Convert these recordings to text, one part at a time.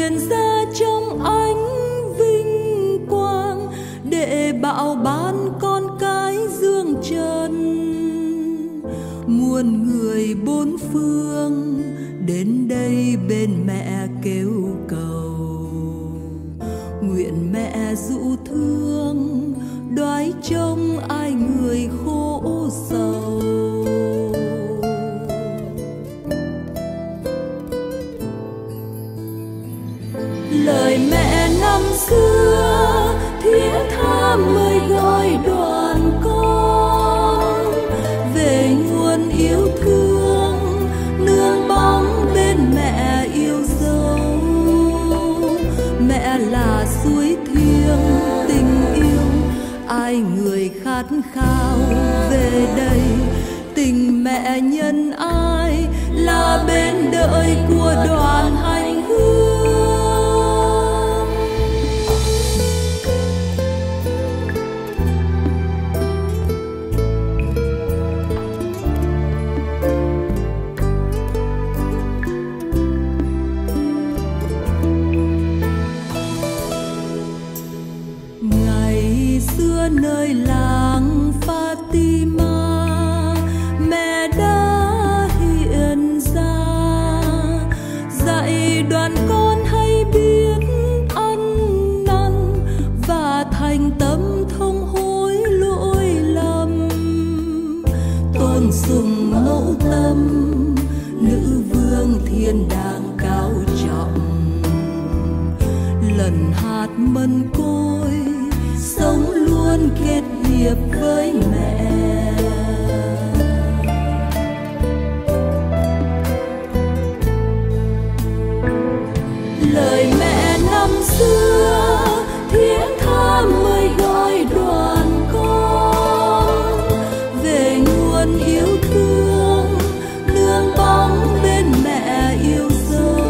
hiện ra trong ánh vinh quang để bạo ban con cái dương trần. Muôn người bốn phương đến đây bên mẹ kêu cầu, nguyện mẹ dụ thương đoái trông ai người khổ sầu. Lời mẹ năm xưa thiết tha mới gọi đoàn con về nguồn yêu thương, nương bóng bên mẹ yêu dấu. Mẹ là suối thiêng tình yêu, ai người khát khao về đây. Tình mẹ nhân ai là bên đợi của đoàn hành hương. Nơi làng Fatima, mẹ đã hiện ra dạy đoàn con hay biết ăn năn và thành tâm thông hối lỗi lầm. Tôn sùng mẫu tâm, nữ vương thiên đàng cao trọng. Lần hạt mân côi sống luôn kết hiệp với mẹ. Lời mẹ năm xưa thiết tha mới gọi đoàn con về nguồn yêu thương, nương bóng bên mẹ yêu dấu.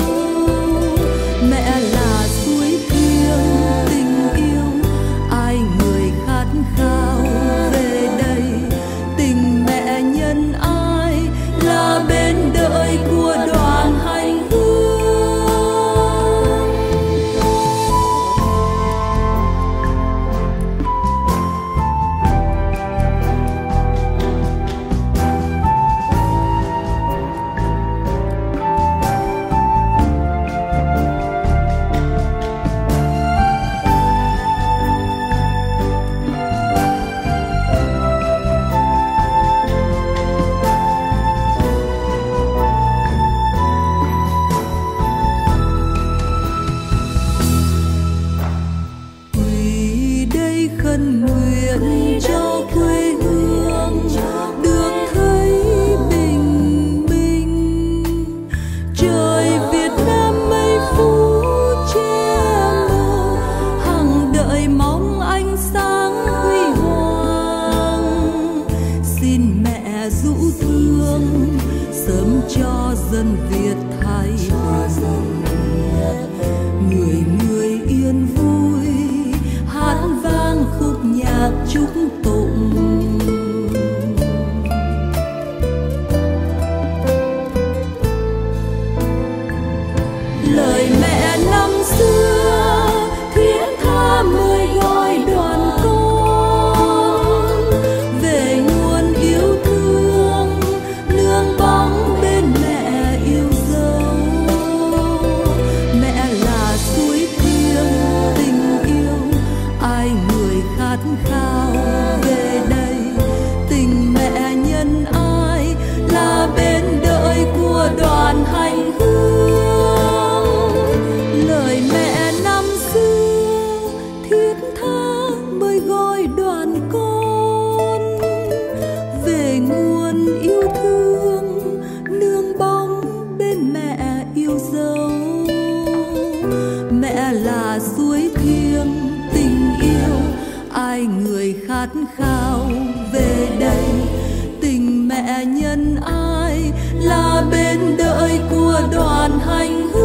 Mẹ là suối thiêng tình yêu, ai người khát khao về đây. Tình mẹ nhân ai là bên đợi của đoàn hành hương. Khấn nguyện cho quê hương được thấy bình minh. Trời Việt Nam mây phủ che mờ, hằng đợi mong ánh sáng huy hoàng. Xin mẹ dụ thương sớm cho dân Việt thái bình, người người yên vui hát vang khúc nhạc chúc tụng. Lời mẹ năm xưa thiết tha mới gọi đoàn con về nguồn yêu thương, nương bóng bên mẹ yêu dấu. Mẹ là suối thiêng tình yêu, ai người khát khao về đây. Tình mẹ nhân ai là bên đợi của đoàn hành hương. Lời mẹ năm xưa thiết tha mới gọi đoàn con về nguồn yêu thương, nương bóng bên mẹ yêu dấu. Mẹ là suối thiêng tình yêu, ai người khát khao về đây. Tình mẹ nhân ai là bên đợi của đoàn hành hương.